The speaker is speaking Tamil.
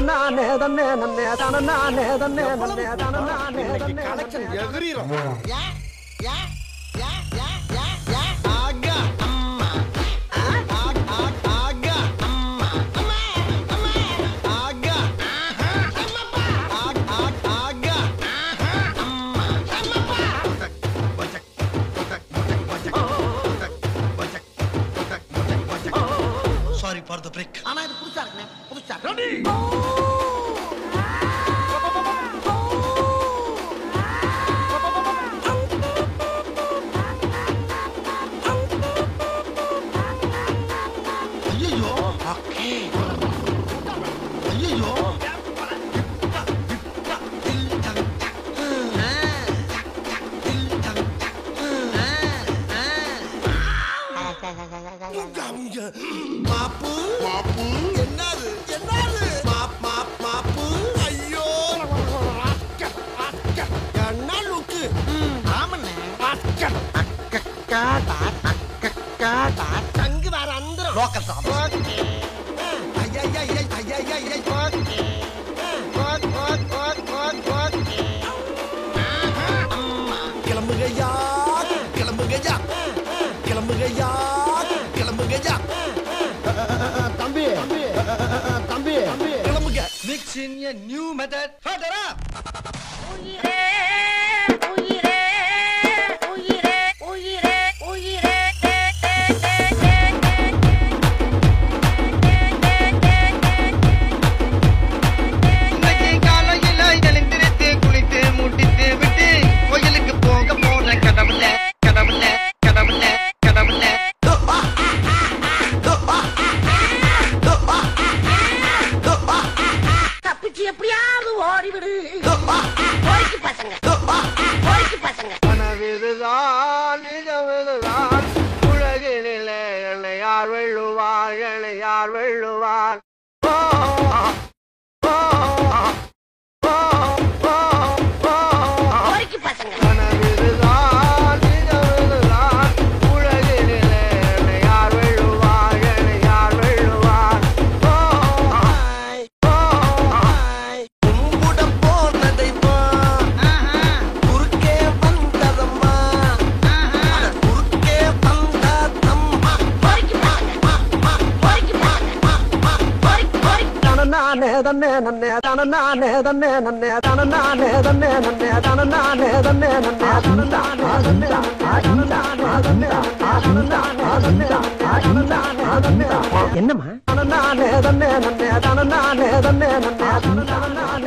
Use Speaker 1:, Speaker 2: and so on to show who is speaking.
Speaker 1: Sorry for the break.
Speaker 2: ஆனா இது புதுசா இருக்குனே, புதுசா. ரெடி.
Speaker 1: ஐயோ.
Speaker 2: ஓகே.
Speaker 1: ஐயோ.
Speaker 2: மாப்பு மாப்பு என்னது என்னது மாப்பு ஐயோ என்ன லுக்கு ஆமண்ணே தங்கு வேற அந்தரம்
Speaker 1: லோக்கல் சாப்.
Speaker 2: ஓகே ஐயா கிளம்புகையா கிளம்புகையா கிளம்புகையா கிளம்புகையா தம்பி தம்பி கிளம்புங்க.
Speaker 1: Mix in a new method. Further up.
Speaker 3: உயிரே உயிரே உயிரே உயிரே உயிரே
Speaker 4: இன்னைக்கு காலையில எழுந்திருத்து குளித்து முட்டித்து விட்டு கோயிலுக்கு போக போன கடவுள கடவுள கடவுள கடவுள
Speaker 3: தப்பிச்சு எப்படியாவது ஓடிவிடு. போய்க்கு பசங்க போய்க்கு பசங்க.
Speaker 4: கனவிதுதான் நிஜமிதுதான் உலகினிலே என்னை யார் வெல்லுவார் என்னை யார் வெல்லுவார் ஓ, ஓ, ஓ, ஓ, ஓ.
Speaker 3: போய்க்கு பசங்க.
Speaker 4: கனவிதுதான் நிஜமிதுதான் உலகினிலே என்னை யார் வெல்லுவார் என்னை யார் வெல்லுவார் ஓ, ஓ.
Speaker 2: கும்பிட போனதைமா குறுக்கே வந்ததம்மா குறுக்கே வந்ததம்மா
Speaker 3: போய்க்கு பசங்க போய்க்கு பசங்க போய்க்கு
Speaker 4: என்னம்மா